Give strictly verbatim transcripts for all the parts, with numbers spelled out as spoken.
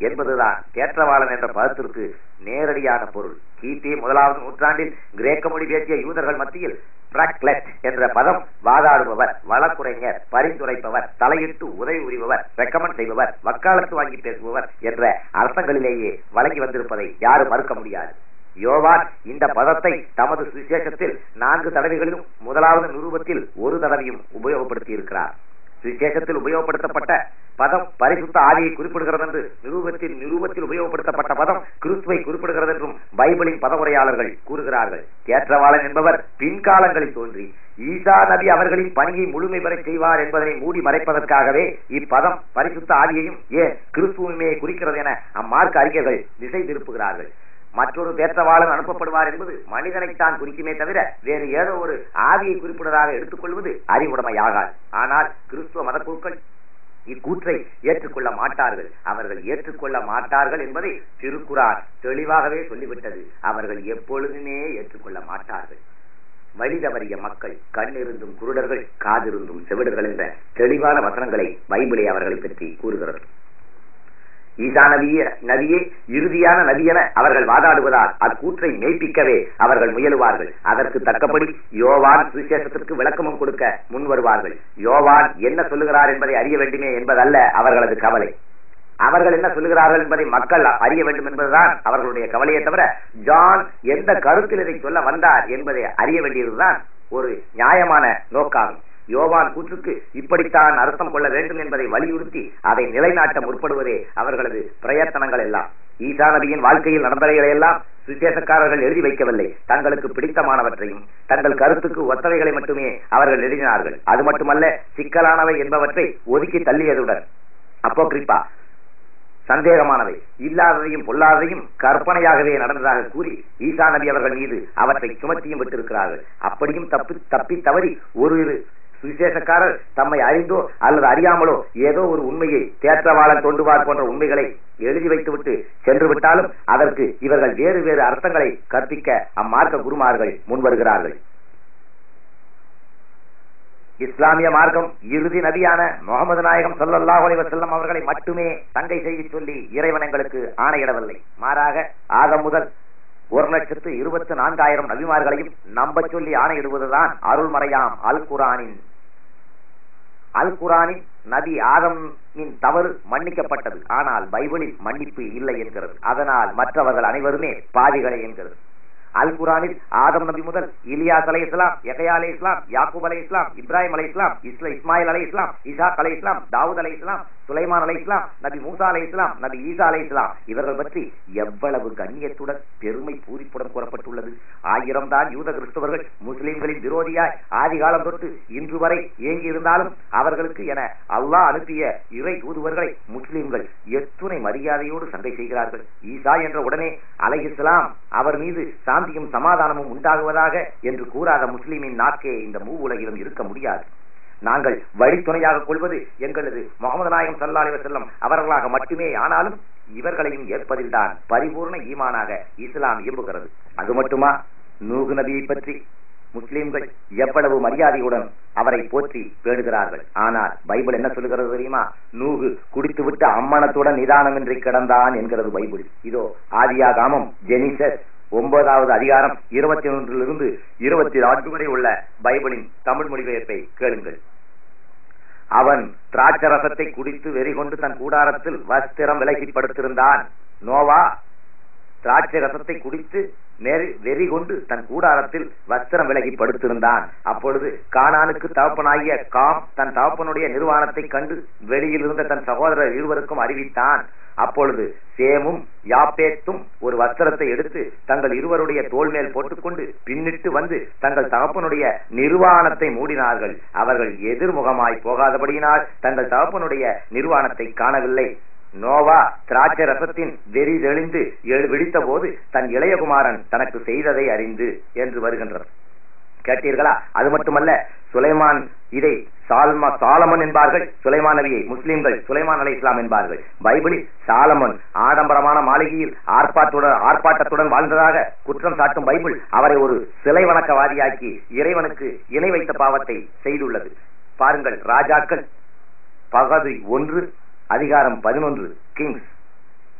என்பதுதான் தேற்றவாளன் என்ற பதத்திற்கு நேரடியான பொருள். கிபி முதலாவது நூற்றாண்டில் கிரேக்க மொழி பேசிய யூதர்கள் மத்தியில் பிராக்லெட் என்ற பதம் வாதாடுபவர், வழக்குரைஞர், பரிந்துரைப்பவர், தலையிட்டு உதவி புரிபவர், ரெக்கமெண்ட் செய்பவர், வக்காலத்து வாங்கி பேசுபவர் என்ற அர்த்தங்களிலேயே வழங்கி வந்திருப்பதை யாரும் மறுக்க முடியாது. யோவான் இந்த பதத்தை தமது சுவிசேஷத்தில் நான்கு தடவைகளிலும் முதலாவது நிருபத்தில் ஒரு தடவையும் உபயோகப்படுத்தி இருக்கிறார். சுவிசேஷத்தில் உபயோகப்படுத்தப்பட்ட பதம் பரிசுத்த ஆவியை குறிப்பிடுகிறது என்று நிரூபத்தில் நிரூபத்தில் உபயோகப்படுத்தப்பட்ட பதம் கிறிஸ்துவை குறிப்பிடுகிறது என்றும் பைபிளின் பதவுரையாளர்கள் கூறுகிறார்கள். தேற்றவாளன் என்பவர் பின்காலங்களில் தோன்றி ஈசா நபி அவர்களின் பணியை முழுமை பெற செய்வார் என்பதனை மூடி மறைப்பதற்காகவே இப்பதம் பரிசுத்த ஆவியையும் ஏன் கிறிஸ்துவையுமே குறிக்கிறது என அம்மார்க்க அறிஞர்கள் திசை திருப்புகிறார்கள். மற்றொரு தேற்றவாளன் அனுப்பப்படுவார் என்பது மனிதனைத்தான் குறிக்குமே தவிர வேறு ஏதோ ஒரு ஆவியை குறிப்பிடுவதாக எடுத்துக்கொள்வது அறிவுடைமையாகாது. ஆனால் கிறிஸ்துவ மதக்குழுக்கள் இக்கூற்றை ஏற்றுக்கொள்ள மாட்டார்கள். அவர்கள் ஏற்றுக்கொள்ள மாட்டார்கள் என்பதை திருக்குரான் தெளிவாகவே சொல்லிவிட்டது. அவர்கள் எப்பொழுதுமே ஏற்றுக்கொள்ள மாட்டார்கள். வழி தவறிய மக்கள், கண்ணிருந்தும் குருடர்கள், காதிருந்தும் செவிடர்கள் என்ற தெளிவான வசனங்களை பைபிளை அவர்களை பற்றி கூறுகிறது. ஈசா நபியே நபியே இறுதியான நபி என அவர்கள் வாதாடுவதால் அக்கூற்றை மெய்ப்பிக்கவே அவர்கள் முயலுவார்கள். அதற்கு தக்கபடி யோவான் சுவிசேஷத்திற்கு விளக்கமும் கொடுக்க முன் வருவார்கள். யோவான் என்ன சொல்லுகிறார் என்பதை அறிய வேண்டுமே என்பதல்ல அவர்களது கவலை. அவர்கள் என்ன சொல்லுகிறார்கள் என்பதை மக்கள் அறிய வேண்டும் என்பதுதான் அவர்களுடைய கவலையை தவிர ஜான் எந்த கருத்தில் இதை சொல்ல வந்தார் என்பதை அறிய வேண்டியதுதான் ஒரு நியாயமான நோக்காகும். யோவான் கூற்றுக்கு இப்படித்தான் அர்த்தம் கொள்ள வேண்டும் என்பதை வலியுறுத்தி அதை நிலைநாட்ட முற்படுவதே அவர்களது பிரயத்தனங்கள் எல்லாம். ஈசா நபியின் வாழ்க்கையில் நடந்தவைகளை எல்லாம் சுவிசேஷக்காரர்கள் எழுதி வைக்கவில்லை. தங்களுக்கு பிடித்தமானவற்றையும் தங்கள் கருத்துக்கு ஒத்தவைகளை மட்டுமே அவர்கள் எழுதினார்கள். அது மட்டுமல்ல, சிக்கலானவை என்பவற்றை ஒதுக்கி தள்ளியதுடன் அப்போக்ரிப்பா சந்தேகமானவை, இல்லாததையும் பொல்லாததையும் கற்பனையாகவே நடந்ததாக கூறி ஈசா நபி அவர்கள் மீது அவற்றை சுமத்தியும் விட்டிருக்கிறார்கள். அப்படியும் தப்பி தப்பி தவறி ஒரு சுவிசேஷக்காரர் தம்மை அறிந்தோ அல்லது அறியாமலோ ஏதோ ஒரு உண்மையை தேற்றவாளன் தோன்றுவார் போன்ற உண்மைகளை எழுதி வைத்துவிட்டு சென்று விட்டாலும் அதற்கு இவர்கள் வேறு வேறு அர்த்தங்களை கற்பிக்க அம்மார்க்க குருமார்கள் முன்வருகிறார்கள். இஸ்லாமிய மார்க்கம் இறுதி நபியான முகமது நாயகம் ஸல்லல்லாஹு அலைஹி வஸல்லம் அவர்களை மட்டுமே தங்கை செய்தி சொல்லி இறைவனங்களுக்கு ஆணையிடவில்லை. மாறாக ஆதம் முதல் ஒரு லட்சத்து இருபத்தி நான்காயிரம் நபிமார்களையும் நம்ப சொல்லி ஆணையிடுவதுதான் அருள்மறையாம் அல் குரானின் அல் குரானின் நபி ஆதமின் தவறு மன்னிக்கப்பட்டது. ஆனால் பைபிளில் மன்னிப்பு இல்லை என்கிறது. அதனால் மற்றவர்கள் அனைவருமே பாவிகளே என்கிறது. அல் குரானில் ஆதம் நபி முதல் இலியாஸ் அலை இஸ்லாம், யஹ்யா அலை இஸ்லாம், யாக்கூப் அலை இஸ்லாம், இப்ராஹிம் அலை இஸ்லாம், இஸ்ல இஸ்மாயில் அலை இஸ்லாம், இசாக் அலை இஸ்லாம், தாவூத் அலை இஸ்லாம், சுலைமான் அலை இஸ்லாம், நபி மூசா அலை இஸ்லாம், நபி ஈசா அலை இஸ்லாம் இவர்கள் பற்றி எவ்வளவு கண்ணியத்துடன் பெருமை பூரிப்புடன் கூறப்பட்டுள்ளது. ஆயிரம் தான் யூத கிறிஸ்தவர்கள் முஸ்லிம்களின் விரோதியாய் ஆதி காலம் தொட்டு இன்று வரை இயங்கி இருந்தாலும் அவர்களுக்கு என அல்லாஹ் அனுப்பிய இறை தூதுவர்களை முஸ்லிம்கள் எத்துணை மரியாதையோடு சண்டை செய்கிறார்கள். ஈசா என்ற உடனே அலைஹிஸ்ஸலாம் அவர் மீது சாந்தியும் சமாதானமும் உண்டாகுவதாக என்று கூறாத முஸ்லிமின் நாக்கே இந்த மூ உலகிலும் இருக்க முடியாது. நாங்கள் வழித்துணையாக கொள்வது எங்களது முகமது நாயகம் ஸல்லல்லாஹு அலைஹி வஸல்லம் அவர்களாக மட்டுமே. ஆனாலும் இவர்களையும் ஏற்பதில்தான் பரிபூர்ண ஈமானாக இஸ்லாம் இயம்புகிறது. அது மட்டுமா, நூஹ் நபியை பற்றி முஸ்லிம்கள் எவ்வளவு மரியாதையுடன் அவரை போற்றி பேடுகிறார்கள். ஆனால் பைபிள் என்ன சொல்லுகிறது தெரியுமா? நூஹ் குடித்துவிட்டு அம்மனத்துடன் நிதானமின்றி கிடந்தான் என்கிறது பைபிள். இதோ ஆதியாகமம் ஜெனிசஸ் ஒன்பதாவது அதிகாரம் இருபத்தி ஒன்றிலிருந்து இருபத்தி நான்கு வரை உள்ள பைபிளின் தமிழ் மொழிபெயர்ப்பை கேளுங்கள். அவன் திராட்சரசத்தை குடித்து வெறி கொண்டு தன் கூடாரத்தில் வஸ்திரம் விலகி படுத்திருந்தான். நோவா திராட்சை ரசத்தை குடித்து வெறி கொண்டு தன் கூடாரத்தில் வஸ்திரம் விலகி படுத்திருந்தான். அப்பொழுது கானானுக்கு தகப்பனாகிய காம் தன் தகப்பனுடைய நிர்வாணத்தை கண்டு வெளியில் இருந்த தன் சகோதரர் இருவருக்கும் அறிவித்தான். அப்பொழுது சேமும் யாப்பேத்தும் ஒரு வஸ்திரத்தை எடுத்து தங்கள் இருவருடைய தோள் மேல் போட்டுக்கொண்டு பின்னிட்டு வந்து தங்கள் தகப்பனுடைய நிர்வாணத்தை மூடினார்கள். அவர்கள் எதிர்முகமாய் போகாதபடியினால் தங்கள் தகப்பனுடைய நிர்வாணத்தை காணவில்லை. நோவா திராட்சை ரசத்தின் வெறி தெளிந்து விழித்த போது தன் இளையகுமாரன் தனக்கு செய்ததை அறிந்து என்று வருகின்றது. கேட்டீர்களா? அது மட்டுமல்ல, சுலைமான் இதை சால்மா சாலமன் என்பார்கள். சுலைமான் நபியை முஸ்லிம்கள் சுலைமான் அலை இஸ்லாம் என்பார்கள். பைபிளில் சாலமன் ஆடம்பரமான மாளிகையில் ஆர்ப்பாட்டுடன் ஆர்ப்பாட்டத்துடன் வாழ்ந்ததாக குற்றம் சாட்டும் பைபிள் அவரை ஒரு சிலை வணக்கவாதியாக்கி இறைவனுக்கு இணை வைத்த பாவத்தை செய்துள்ளது. பாருங்கள், ராஜாக்கள் பகுதி ஒன்று அதிகாரம் பதினொன்று, Kings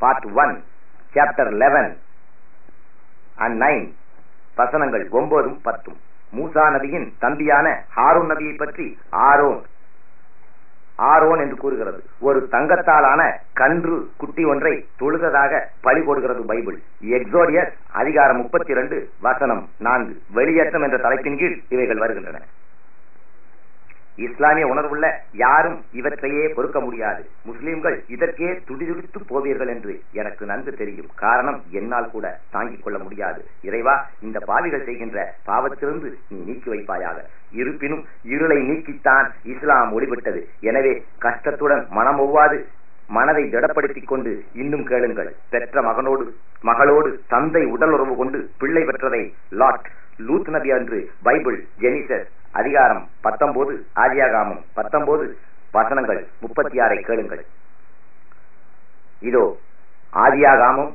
part one chapter eleven and nine வசனங்கள் ஒன்பதும் பத்தும். மூசா நபியின் தம்பியான ஹாரூன் நபியை பற்றி ஆரோன் ஆரோன் என்று கூறுகிறது. ஒரு தங்கத்தாலான கன்று குட்டி ஒன்றை தொழுததாக பழி போடுகிறது பைபிள். எக்ஸோடியஸ் அதிகாரம் முப்பத்தி இரண்டு வசனம் நான்கு. வெளியேற்றம் என்ற தலைப்பின் கீழ் இவைகள் வருகின்றன. இஸ்லாமிய உணர்வுள்ள யாரும் இவற்றையே பொறுக்க முடியாது. முஸ்லிம்கள் இதற்கே துடிதுடித்து போவீர்கள் என்று எனக்கு நன்கு தெரியும். காரணம், என்னால் கூட தாங்கிக் கொள்ள முடியாது. இறைவா, இந்த பாவிகள் செய்கின்ற பாவத்திலிருந்து நீ நீக்கி வைப்பாயாக. இருப்பினும் இருளை நீக்கித்தான் இஸ்லாம் ஒளிவிட்டது. எனவே கஷ்டத்துடன் மனம் ஒவ்வாது மனதை திடப்படுத்திக் கொண்டு இன்னும் கேளுங்கள். பெற்ற மகனோடு மகளோடு தந்தை உடல் உறவு கொண்டு பிள்ளை பெற்றதை லாட் லூத் நபி அன்று பைபிள் ஜெனிசஸ் அதிகாரம் பத்தொன்பது ஆதியாகமம் பத்தொன்பது வசனங்கள் முப்பத்தி ஆறை கேளுங்கள். இதோ ஆதியாகமம்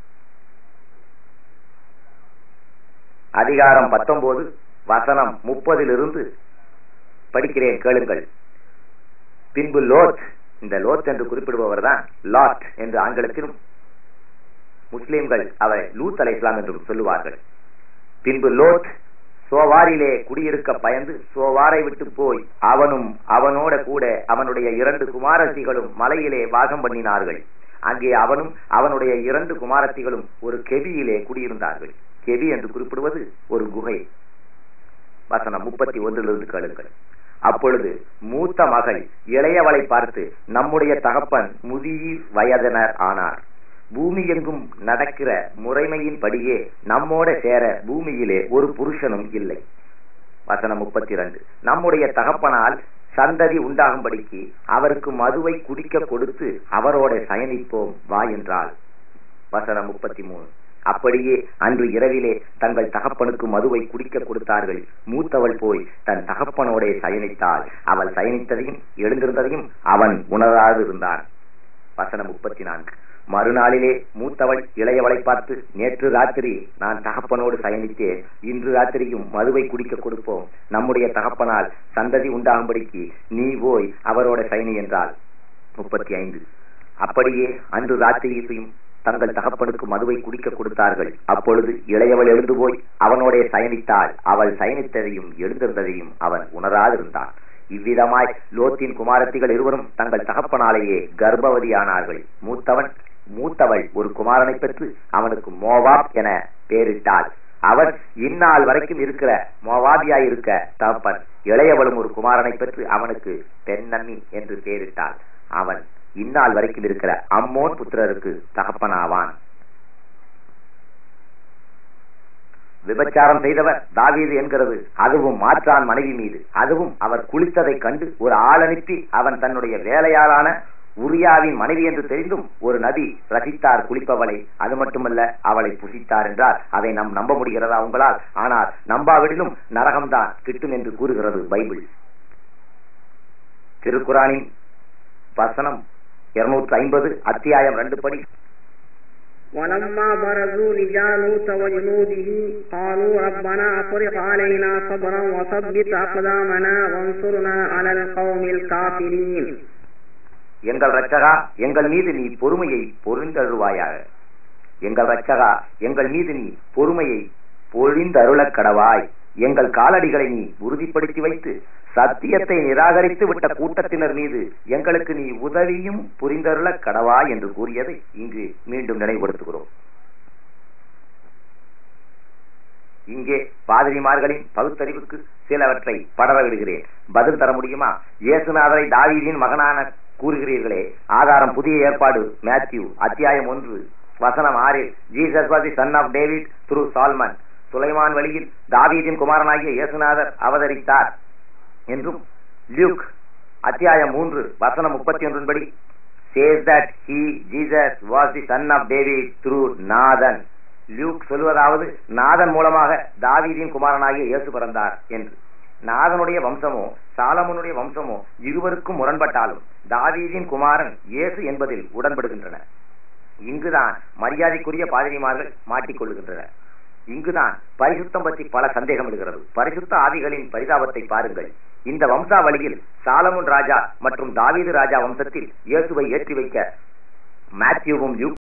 அதிகாரம் பத்தொன்பது வசனம் முப்பதிலிருந்து படிக்கிறேன், கேளுங்கள். பின்பு லோத், இந்த லோத் என்று குறிப்பிடுபவர் தான் லாட் என்று ஆங்கிலத்திலும் முஸ்லிம்கள் அவரை லூத் அலைஹிஸ்ஸலாம் என்று சொல்லுவார்கள். பின்பு லோத் சோவாரிலே குடியிருக்க பயந்து சோவாரை விட்டு போய் அவனும் அவனோட கூட அவனுடைய இரண்டு குமாரத்திகளும் மலையிலே வாசம் பண்ணினார்கள். அங்கே அவனும் அவனுடைய இரண்டு குமாரத்திகளும் ஒரு கெபியிலே குடியிருந்தார்கள். கெபி என்று குறிப்பிடுவது ஒரு குகை. வசனம் முப்பத்தி ஒன்றிலிருந்து கேளுங்கள். அப்பொழுது மூத்த மகள் இளையவளை பார்த்து, நம்முடைய தகப்பன் முதிர் வயதினர் ஆனார். பூமி எங்கும் நடக்கிற முறைமையின் படியே நம்மோட சேர பூமியிலே ஒரு புருஷனும் இல்லை. வசனம் முப்பத்தி இரண்டு. நம்முடைய தகப்பனால் சந்ததி உண்டாகும்படிக்கு அவருக்கு மதுவை குடிக்க கொடுத்து அவரோட சயனிப்போம் வா என்றாள். வசனம் முப்பத்தி மூணு. அப்படியே அன்று இரவிலே தங்கள் தகப்பனுக்கு மதுவை குடிக்க கொடுத்தார்கள். மூத்தவள் போய் தன் தகப்பனோட சயனித்தாள். அவள் சயனித்ததையும் எழுந்திருந்ததையும் அவன் உணராது இருந்தான். வசனம் முப்பத்தி நான்கு. மறுநாளிலே மூத்தவள் இளையவளை பார்த்து, நேற்று ராத்திரி நான் தகப்பனோடு சயனித்தேன். இன்று ராத்திரியும் மதுவை குடிக்க கொடுப்போம். நம்முடைய தகப்பனால் சந்ததி உண்டாகும்படிக்கு நீ போய் அவரோட சயனி என்றாள். முப்பத்தி ஐந்து. அப்படியே அன்று ராத்திரியும் தங்கள் தகப்பனுக்கு மதுவை குடிக்க கொடுத்தார்கள். அப்பொழுது இளையவள் எழுந்து போய் அவனோட சயனித்தாள். அவள் சயனித்ததையும் எழுந்திருந்ததையும் அவன் உணராதிருந்தான். இவ்விதமாய் லோத்தின் குமாரத்திகள் இருவரும் தங்கள் தகப்பனாலேயே கர்ப்பவதியானார்கள். மூத்தவன் மூத்தவள் ஒரு குமாரனை பெற்று அவனுக்கு மோவாப் என பெயரிட்டாள். அவன் இந்நாள் வரைக்கும் இருக்கிற மோவாபியாய் இருக்க தகப்பன். இளையவளும் ஒரு குமாரனை பெற்று அவனுக்கு பெண்ணம்மி என்று பெயரிட்டாள். அவன் இந்நாள் வரைக்கும் இருக்கிற அம்மோன் புத்திரருக்கு தகப்பனாவான். விபச்சாரம் செய்தவர் தாவீது என்கிறது. அதுவும் மாற்றான் மனைவி மீது. அதுவும் அவர் குளித்ததை கண்டு ஒரு ஆள் அனுப்பி அவன் தன்னுடைய வேலையாளான உரியாவின் மனைவி என்று தெரிந்தும் ஒரு நபி ரசித்தார் குளிப்பவளை. அது மட்டுமல்ல, அவளை புசித்தார் என்றால் அதை நாம் நம்ப முடிகிறதா உங்களால்? ஆனால் நம்பாவிடிலும் நரகம்தான் கிட்டும் என்று கூறுகிறது பைபிள். திருக்குரானின் வசனம் இருநூற்று ஐம்பது அத்தியாயம் ரெண்டு படி. ولما برزوا لجالوت وجنوده قالوا ربنا افرغ علينا صبرا وثبت أقدامنا وانصرنا على القوم الكافرين. எங்கள் ரட்சகா, எங்கள் மீது நீ பொறுமையை பொழிந்தருள்வாயாக. எங்கள் ரட்சகா, எங்கள் மீது நீ பொறுமையை பொழிந்தருளக் கடவாய். எங்கள் காலடிகளை நீ உறுதிப்படுத்தி வைத்து சத்தியத்தை நிராகரித்து விட்ட கூட்டத்தினர் மீது எங்களுக்கு நீ உதவியும் புரிந்தருள கடவாய் என்று கூறியதை இங்கு மீண்டும் நினைவுபடுத்துகிறோம். இங்கே பாதிரிமார்களின் பகுத்தறிவுக்கு சிலவற்றை படர விடுகிறேன். பதில் தர முடியுமா? இயேசுநாதரை தாவீதின் மகனான கூறுகிறீர்களே, ஆதாரம் புதிய ஏற்பாடு மேத்யூ அத்தியாயம் ஒன்று வசனம் ஆறில் Jesus was the son of David through Solomon. சுலைமான் வழியில் தாவீதின் குமாரனாகிய இயேசுநாதர் அவதரித்தார் என்றும் லியூக் அத்தியாயம் மூன்று வசனம் முப்பத்தி ஒன்றின் படி says that he Jesus was the son of David through Nathan. Luke சொல்வதாவது நாதன் மூலமாக தாவீதின் குமாரனாகிய இயேசு பிறந்தார் என்று. நாதனுடைய வம்சமோ சாலமோனுடைய வம்சமோ இருவருக்கும் முரண்பட்டாலும் தாவீதின் குமாரன் இயேசு என்பதில் உடன்படுகின்றன. இங்குதான் மரியாதைக்குரிய பாதிரிமார்கள் மாட்டிக்கொள்ளுகின்றனர். இங்குதான் பரிசுத்தம் பற்றி பல சந்தேகம் எழுகிறது. பரிசுத்த ஆவிகளின் பரிதாபத்தை பாருங்கள். இந்த வம்சாவளியில் சாலமோன் ராஜா மற்றும் தாவீது ராஜா வம்சத்தில் இயேசுவை ஏற்றி வைக்க மேத்யூவும்